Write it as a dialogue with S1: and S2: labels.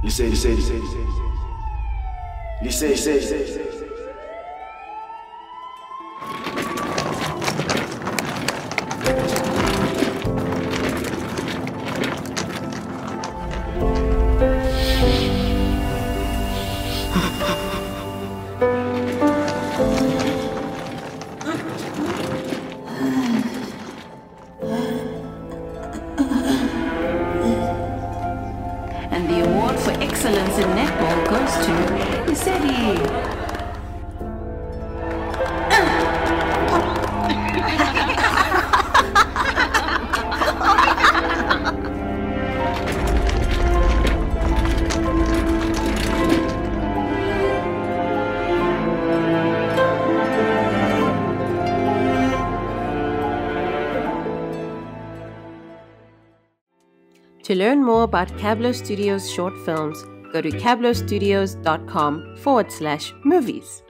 S1: Lycée.
S2: And the award for excellence in netball goes to Isedi. To learn more about Cabblow Studios short films, go to cabblowstudios.com/movies.